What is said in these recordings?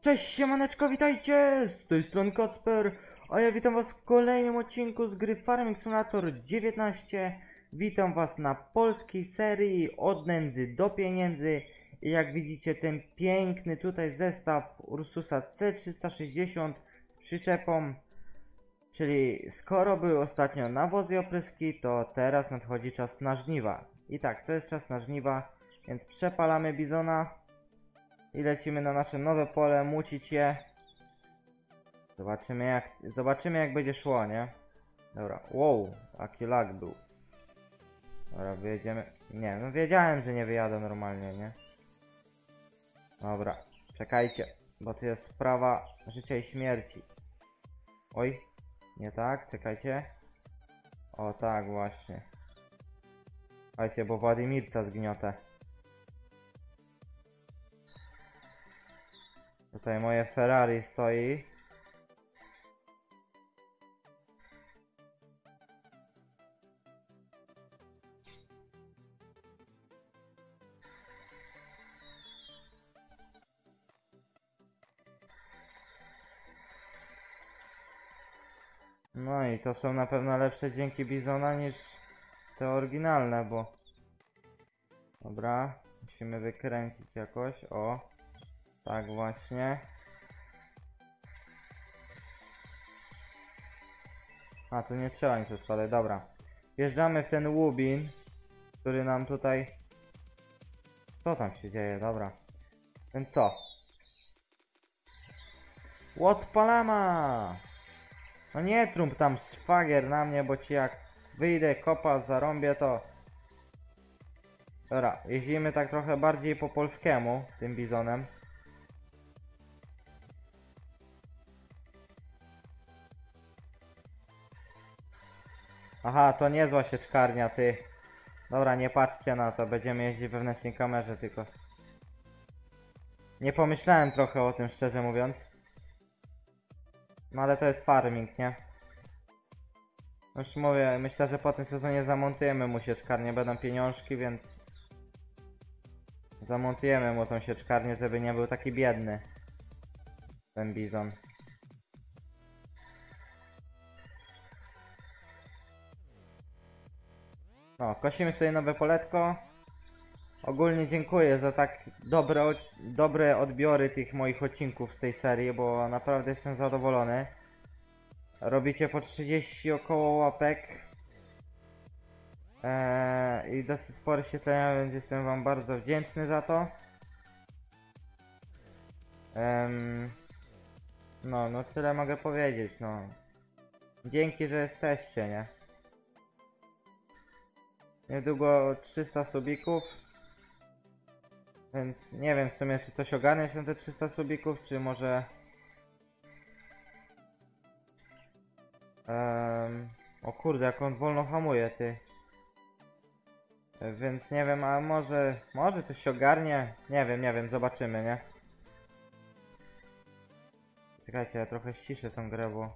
Cześć siemaneczko, witajcie! Z tej strony Kacper, a ja witam was w kolejnym odcinku z gry Farming Simulator 19. Witam was na polskiej serii od nędzy do pieniędzy. I jak widzicie, ten piękny tutaj zestaw Ursusa C360 z przyczepą. Czyli skoro były ostatnio nawozy i opryski, to teraz nadchodzi czas na żniwa. I tak, to jest czas na żniwa, więc przepalamy bizona. I lecimy na nasze nowe pole, mucić je. Zobaczymy jak będzie szło, nie? Dobra, wow, jaki lag był. Dobra, wyjedziemy. Nie, no wiedziałem, że nie wyjadę normalnie, nie? Dobra, czekajcie, bo to jest sprawa życia i śmierci. Oj, nie tak, czekajcie. O tak właśnie. Słuchajcie, bo Władimirca zgniotę. Tutaj moje Ferrari stoi. No i to są na pewno lepsze dźwięki Bizona niż te oryginalne, bo... Dobra, musimy wykręcić jakoś, o. Tak właśnie. A, tu nie trzeba nic składać, dobra. Wjeżdżamy w ten łubin, który nam tutaj... Co tam się dzieje, dobra. Ten co? Odpalama! No nie trąb tam szwagier na mnie, bo ci jak wyjdę kopa, zarąbię to... Dobra, jeździmy tak trochę bardziej po polskiemu, tym bizonem. Aha, to niezła sieczkarnia, ty. Dobra, nie patrzcie na to, będziemy jeździć w wewnętrznej kamerze tylko. Nie pomyślałem trochę o tym, szczerze mówiąc. No ale to jest farming, nie? Już mówię, myślę, że po tym sezonie zamontujemy mu sieczkarnię, będą pieniążki, więc... Zamontujemy mu tą sieczkarnię, żeby nie był taki biedny. Ten bizon. No, kosimy sobie nowe poletko. Ogólnie dziękuję za tak dobre odbiory tych moich odcinków z tej serii, bo naprawdę jestem zadowolony. Robicie po 30 około łapek. I dosyć spore świetlenia, więc jestem wam bardzo wdzięczny za to. No tyle mogę powiedzieć, no. Dzięki, że jesteście, nie? Niedługo 300 subików. Więc nie wiem w sumie, czy coś ogarniać na te 300 subików, czy może... O kurde, jak on wolno hamuje, ty. Więc nie wiem, a może coś się ogarnie? Nie wiem, zobaczymy, nie? Czekajcie, ja trochę ściszę tą grę, bo...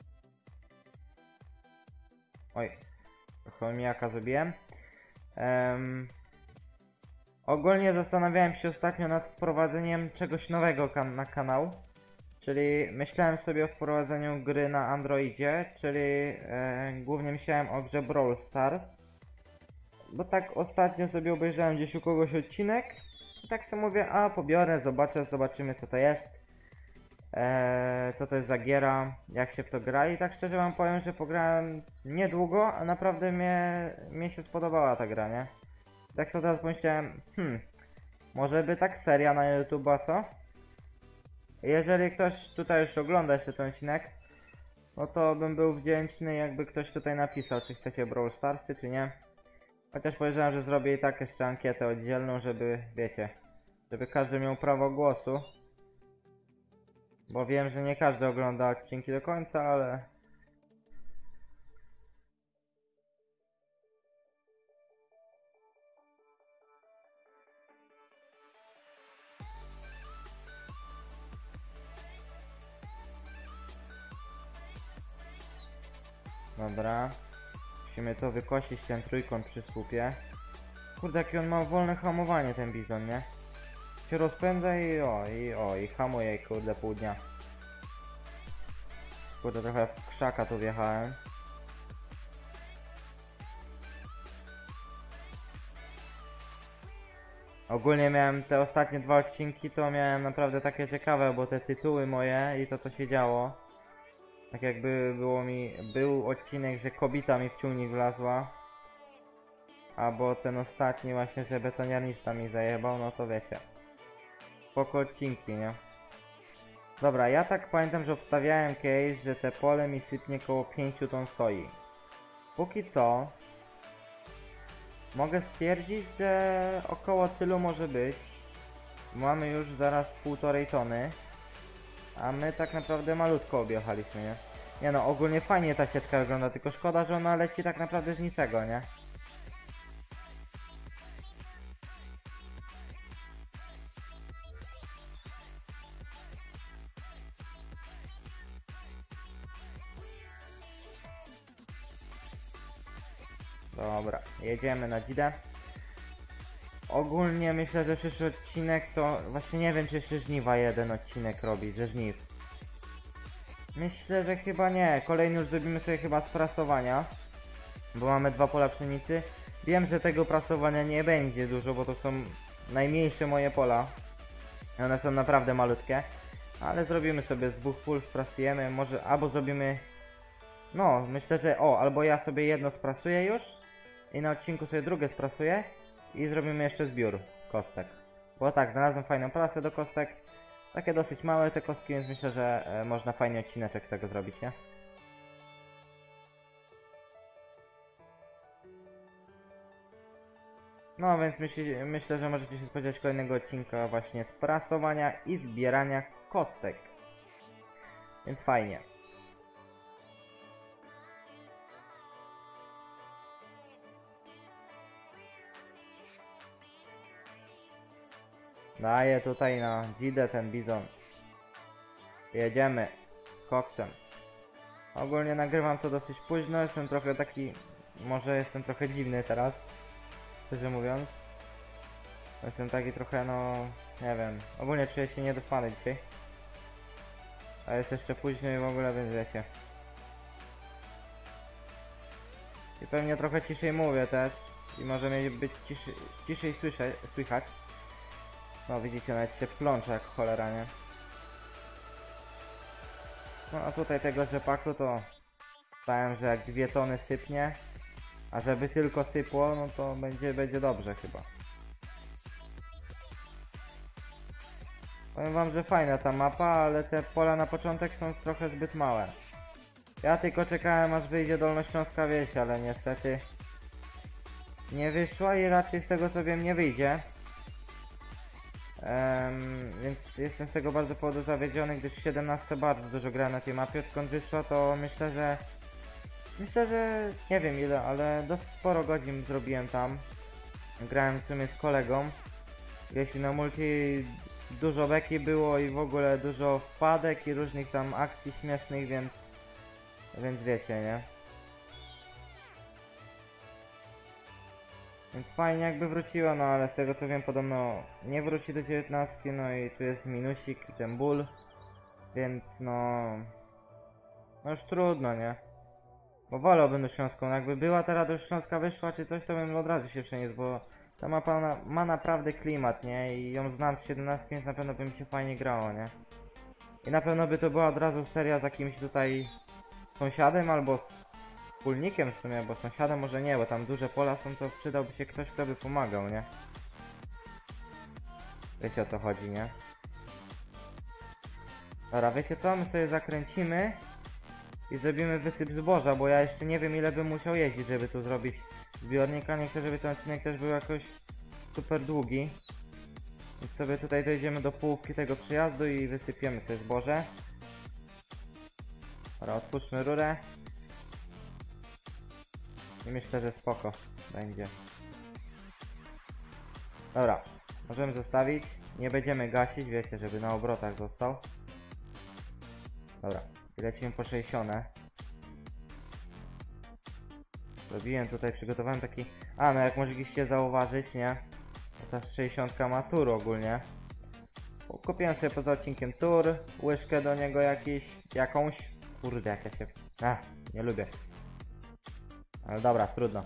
Oj, trochę mijaka zrobiłem. Ogólnie zastanawiałem się ostatnio nad wprowadzeniem czegoś nowego na kanał. Czyli myślałem sobie o wprowadzeniu gry na Androidzie, czyli głównie myślałem o grze Brawl Stars. Bo tak ostatnio sobie obejrzałem gdzieś u kogoś odcinek i tak sobie mówię, a pobiorę, zobaczymy co to jest. Co to jest za giera, jak się w to gra i tak szczerze wam powiem, że pograłem niedługo, a naprawdę mnie się spodobała ta gra, nie? Tak sobie teraz pomyślałem, może by tak seria na YouTube'a, co? Jeżeli ktoś tutaj już ogląda jeszcze ten odcinek, no to bym był wdzięczny, jakby ktoś tutaj napisał, czy chcecie Brawl Starsy, czy nie. Chociaż powiedziałem, że zrobię i tak jeszcze ankietę oddzielną, żeby, wiecie, żeby każdy miał prawo głosu. Bo wiem, że nie każdy ogląda odcinki do końca, ale... Dobra. Musimy to wykosić, ten trójkąt przy słupie. Kurde, jakie on ma wolne hamowanie, ten bizon, nie? się rozpędza i hamuje, kurde, pół dnia. Kurde, trochę w krzaka tu wjechałem. Ogólnie miałem te ostatnie 2 odcinki, to miałem naprawdę takie ciekawe, bo te tytuły moje i to co się działo. Tak jakby był odcinek, że kobieta mi w ciągnik wlazła. Albo ten ostatni właśnie, że betoniarnista mi zajebał, no to wiecie. Spoko odcinki, nie? Dobra, ja tak pamiętam, że obstawiałem case, że te pole mi sypnie koło 5 ton stoi. Póki co mogę stwierdzić, że około tylu może być. Mamy już zaraz 1,5 tony. A my tak naprawdę malutko objechaliśmy, nie? Nie no, ogólnie fajnie ta sieczka wygląda, tylko szkoda, że ona leci tak naprawdę z niczego, nie? Dobra, jedziemy na dzidę. Ogólnie myślę, że przyszły odcinek to... Właśnie nie wiem, czy jeszcze żniwa jeden odcinek robić, ze żniw. Myślę, że chyba nie. Kolejny już zrobimy sobie chyba z prasowania. Bo mamy 2 pola pszenicy. Wiem, że tego prasowania nie będzie dużo, bo to są najmniejsze moje pola. One są naprawdę malutkie. Ale zrobimy sobie z 2 pól, sprasujemy. Może albo zrobimy... No, myślę, że... O, albo ja sobie jedno sprasuję już. I na odcinku sobie drugie sprasuję. I zrobimy jeszcze zbiór kostek. Bo tak, znalazłem fajną prasę do kostek. Takie dosyć małe te kostki, więc myślę, że można fajny odcineczek z tego zrobić, nie? No więc myślę, że możecie się spodziewać kolejnego odcinka właśnie z prasowania i zbierania kostek. Więc fajnie. Daję tutaj na dzidę ten bizon. Jedziemy z koksem. Ogólnie nagrywam to dosyć późno, jestem trochę taki... Może jestem trochę dziwny teraz, szczerze mówiąc. Jestem taki trochę, no... Nie wiem, ogólnie czuję się niedospany dzisiaj. A jest jeszcze późno i w ogóle, więc wiecie. I pewnie trochę ciszej mówię też. I może mnie być ciszej słychać. No widzicie, nawet się plącze jak cholera, nie? No a tutaj tego rzepaku to... Stałem, że jak 2 tony sypnie. A żeby tylko sypło, no to będzie dobrze chyba. Powiem wam, że fajna ta mapa, ale te pola na początek są trochę zbyt małe. Ja tylko czekałem aż wyjdzie Dolnośląska Wieś, ale niestety nie wyszła i raczej z tego co wiem nie wyjdzie. Więc jestem z tego bardzo powodu zawiedziony, gdyż 17 bardzo dużo grałem na tej mapie. Odkąd wyszła, to myślę, że nie wiem ile, ale dosyć sporo godzin zrobiłem tam. Grałem w sumie z kolegą. Jeśli na multi dużo beki było i w ogóle dużo wpadek i różnych tam akcji śmiesznych, więc wiecie, nie? Więc fajnie jakby wróciła, no ale z tego co wiem podobno nie wróci do 19, no i tu jest minusik i ten ból. Więc no już trudno, nie? Bo wolałbym do Śląską, no jakby była teraz do Śląska wyszła czy coś, to bym od razu się przeniósł, bo ta mapa ma naprawdę klimat, nie? I ją znam z 17, więc na pewno by mi się fajnie grało, nie? I na pewno by to była od razu seria z jakimś tutaj sąsiadem albo z wspólnikiem w sumie, bo sąsiadem może nie, bo tam duże pola są, to przydałby się ktoś, kto by pomagał, nie? Wiecie o co chodzi, nie? Dobra, wiecie co? My sobie zakręcimy i zrobimy wysyp zboża, bo ja jeszcze nie wiem ile bym musiał jeździć, żeby tu zrobić zbiornika. Nie chcę, żeby ten odcinek też był jakoś super długi. Więc sobie tutaj dojdziemy do połówki tego przejazdu i wysypiemy sobie zboże. Dobra, otwórzmy rurę. I myślę, że spoko będzie. Dobra, możemy zostawić. Nie będziemy gasić, wiecie, żeby na obrotach został. Dobra, i lecimy po 60. Zrobiłem tutaj, przygotowałem taki... A, no jak mogliście zauważyć, nie? To ta 60 ma tur ogólnie. kupiłem sobie poza odcinkiem tur, łyżkę do niego jakąś, kurde jak ja się, nie lubię, ale dobra, trudno.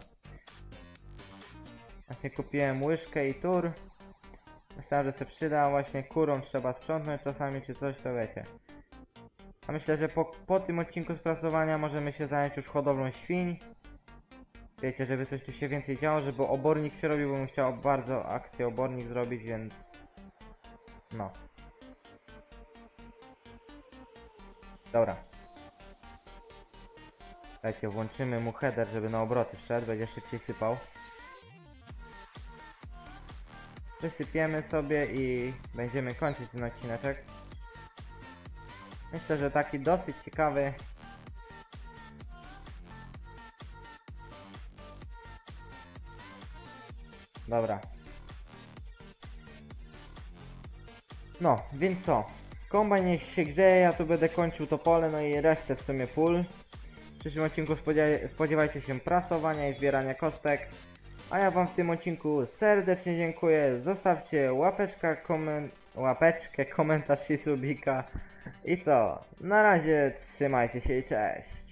Właśnie kupiłem łyżkę i tur, myślałem, że się przyda, właśnie kurą trzeba sprzątnąć czasami czy coś, to wiecie. A myślę, że po tym odcinku z prasowania możemy się zająć już hodowlą świń. Wiecie, żeby coś tu się więcej działo, żeby obornik się robił, bo bym chciał bardzo akcję obornik zrobić, więc... No. Dobra. Słuchajcie, włączymy mu header, żeby na obroty wszedł, będzie szybciej sypał. Przysypiemy sobie i będziemy kończyć ten odcineczek. Myślę, że taki dosyć ciekawy. Dobra. No, więc co? Kombajn niech się grzeje, ja tu będę kończył to pole, no i resztę w sumie pól. W przyszłym odcinku spodziewajcie się prasowania i zbierania kostek. A ja wam w tym odcinku serdecznie dziękuję. Zostawcie łapeczkę, komentarz i subika. I co? Na razie trzymajcie się i cześć.